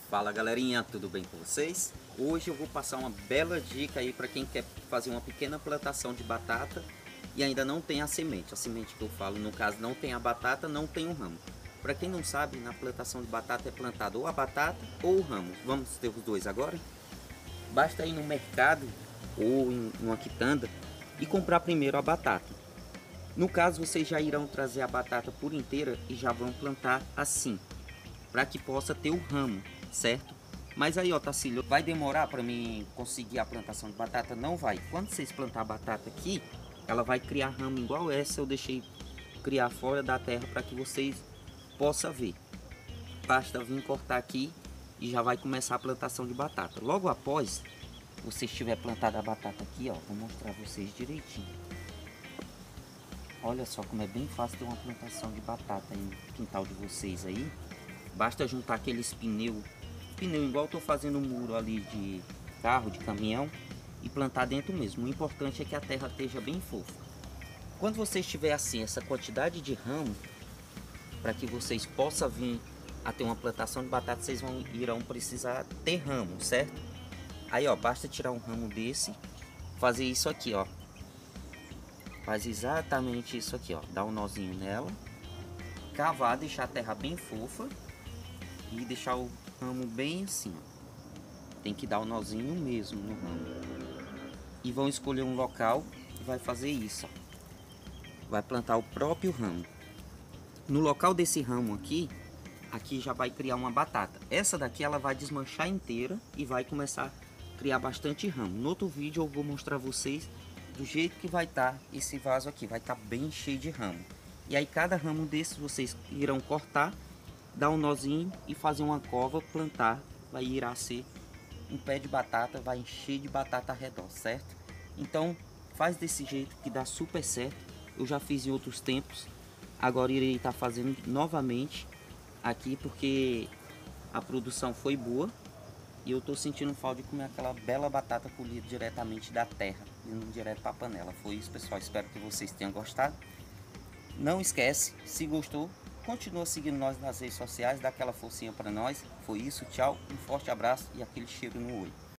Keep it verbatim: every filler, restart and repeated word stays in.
Fala galerinha, tudo bem com vocês? Hoje eu vou passar uma bela dica aí para quem quer fazer uma pequena plantação de batata e ainda não tem a semente. A semente que eu falo, no caso, não tem a batata, não tem o ramo. Para quem não sabe, na plantação de batata é plantado ou a batata ou o ramo. Vamos ter os dois agora? Basta ir no mercado ou em uma quitanda e comprar primeiro a batata. No caso, vocês já irão trazer a batata por inteira e já vão plantar assim, para que possa ter o ramo, certo? Mas aí, ó, Tacílio, vai demorar para mim conseguir a plantação de batata? Não vai. Quando vocês plantar a batata aqui, ela vai criar ramo igual essa eu deixei criar fora da terra para que vocês possam ver. Basta vir cortar aqui e já vai começar a plantação de batata. Logo após você estiver plantado a batata aqui, ó, vou mostrar vocês direitinho. Olha só como é bem fácil ter uma plantação de batata aí no quintal de vocês aí. Basta juntar aqueles pneu, pneu igual eu tô fazendo um muro ali de carro, de caminhão, e plantar dentro mesmo. O importante é que a terra esteja bem fofa. Quando você estiver assim, essa quantidade de ramo, para que vocês possam vir a ter uma plantação de batata, vocês vão, irão precisar ter ramo, certo? Aí, ó, basta tirar um ramo desse, fazer isso aqui, ó. Faz exatamente isso aqui, ó. Dá um nozinho nela, cavar, deixar a terra bem fofa e deixar o ramo bem assim, ó. Tem que dar o um nozinho mesmo no ramo. E vão escolher um local e vai fazer isso, ó. Vai plantar o próprio ramo. No local desse ramo aqui, aqui já vai criar uma batata. Essa daqui ela vai desmanchar inteira e vai começar a criar bastante ramo. No outro vídeo eu vou mostrar a vocês do jeito que vai estar esse vaso aqui. Vai estar bem cheio de ramo. E aí cada ramo desses vocês irão cortar, dar um nozinho e fazer uma cova, plantar. Vai irá ser um pé de batata, vai encher de batata ao redor, certo? Então faz desse jeito que dá super certo. Eu já fiz em outros tempos. Agora irei estar fazendo novamente aqui porque a produção foi boa. E eu tô sentindo falta de comer aquela bela batata colhida diretamente da terra, indo direto para a panela. Foi isso, pessoal. Espero que vocês tenham gostado. Não esquece, se gostou, continua seguindo nós nas redes sociais, dá aquela forcinha para nós. Foi isso, tchau, um forte abraço e aquele cheiro no olho.